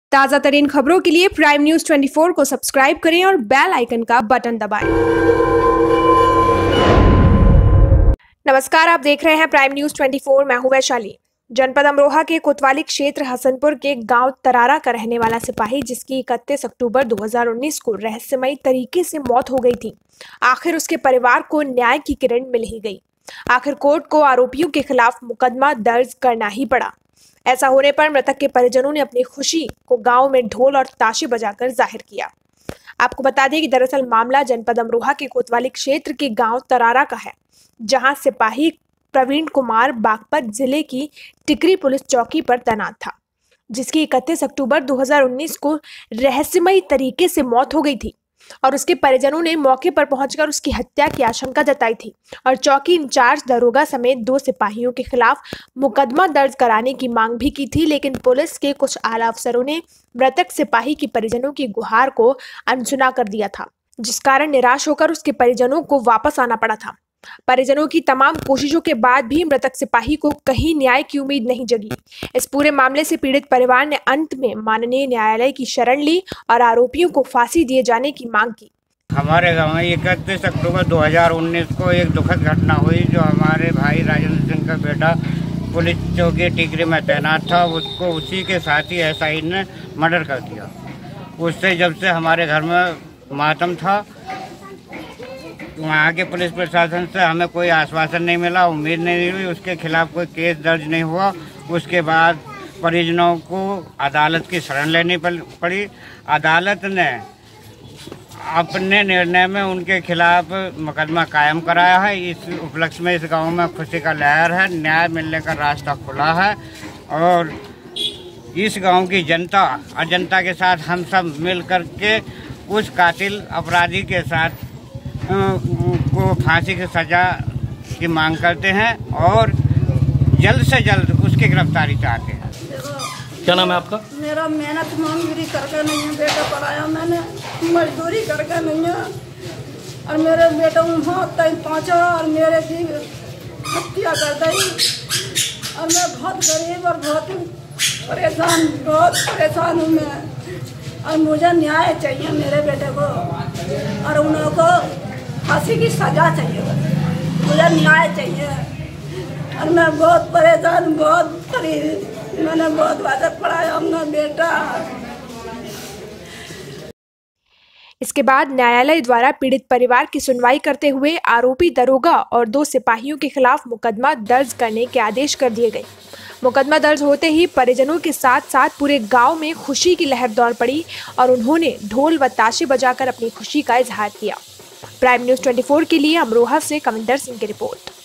ताज़ा तरीन खबरों के लिए प्राइम न्यूज़ 24 को सब्सक्राइब करें और बेल आइकन का बटन दबाएं। नमस्कार, आप देख रहे हैं प्राइम न्यूज़ 24। मैं हूं वैशाली। जनपद अमरोहा के कोतवाली क्षेत्र हसनपुर के गांव तरारा का रहने वाला सिपाही, जिसकी 31 अक्टूबर 2019 को रहस्यमयी तरीके से मौत हो गई थी, आखिर उसके परिवार को न्याय की किरण मिल ही गई। आखिर कोर्ट को आरोपियों के खिलाफ मुकदमा दर्ज करना ही पड़ा। ऐसा होने पर मृतक के परिजनों ने अपनी खुशी को गांव में ढोल और ताशे बजाकर जाहिर किया। आपको बता दें कि दरअसल मामला जनपद अमरोहा के कोतवाली क्षेत्र के गांव तरारा का है, जहां सिपाही प्रवीण कुमार बागपत जिले की टिकरी पुलिस चौकी पर तैनात था, जिसकी 31 अक्टूबर 2019 को रहस्यमयी तरीके से मौत हो गई थी और उसके परिजनों ने मौके पर पहुंचकर उसकी हत्या की आशंका जताई थी और चौकी इंचार्ज दरोगा समेत 2 सिपाहियों के खिलाफ मुकदमा दर्ज कराने की मांग भी की थी। लेकिन पुलिस के कुछ आला अफसरों ने मृतक सिपाही की परिजनों की गुहार को अनसुना कर दिया था, जिस कारण निराश होकर उसके परिजनों को वापस आना पड़ा था। परिजनों की तमाम कोशिशों के बाद भी मृतक सिपाही को कहीं न्याय की उम्मीद नहीं जगी। इस पूरे मामले से पीड़ित परिवार ने अंत में माननीय न्यायालय की शरण ली और आरोपियों को फांसी दिए जाने की मांग की। हमारे गांव में 31 अक्टूबर 2019 को एक दुखद घटना हुई, जो हमारे भाई राजेंद्र सिंह का बेटा पुलिस चौकी टिकरी में तैनात था, उसको उसी के साथी एसआई ने मर्डर कर दिया। उससे जब से हमारे घर में मातम था, वहाँ के पुलिस प्रशासन से हमें कोई आश्वासन नहीं मिला, उम्मीद नहीं हुई, उसके खिलाफ कोई केस दर्ज नहीं हुआ। उसके बाद परिजनों को अदालत की शरण लेनी पड़ी। अदालत ने अपने निर्णय में उनके खिलाफ मुकदमा कायम कराया है। इस उपलक्ष्य में इस गांव में खुशी का लहर है, न्याय मिलने का रास्ता खुला है और इस गांव की जनता और जनता के साथ हम सब मिल कर के उस कातिल अपराधी के साथ को फांसी की सजा की मांग करते हैं और जल्द से जल्द उसकी गिरफ्तारी चाहते हैं। क्या नाम है आपका? मेरा मेहनत मजदूरी करके नहीं है, बेटा पढ़ाया मैंने, मजदूरी करके नहीं है और मेरे बेटा वहाँ पहुँचा और मेरे की हत्या कर दी और मैं बहुत गरीब और बहुत परेशान हूँ मैं, और मुझे न्याय चाहिए मेरे बेटे को और उन को फांसी की सजा चाहिए। मुझे न्याय चाहिए और मैं बहुत परेशान, बहुत गरीब, मैंने बहुत वादा पढ़ाया अपना बेटा। इसके बाद न्यायालय द्वारा पीड़ित परिवार की सुनवाई करते हुए आरोपी दरोगा और 2 सिपाहियों के खिलाफ मुकदमा दर्ज करने के आदेश कर दिए गए। मुकदमा दर्ज होते ही परिजनों के साथ साथ पूरे गांव में खुशी की लहर दौड़ पड़ी और उन्होंने ढोल व ताशे बजाकर अपनी खुशी का इजहार किया। प्राइम न्यूज़ 24 के लिए अमरोहा से कविंदर सिंह की रिपोर्ट।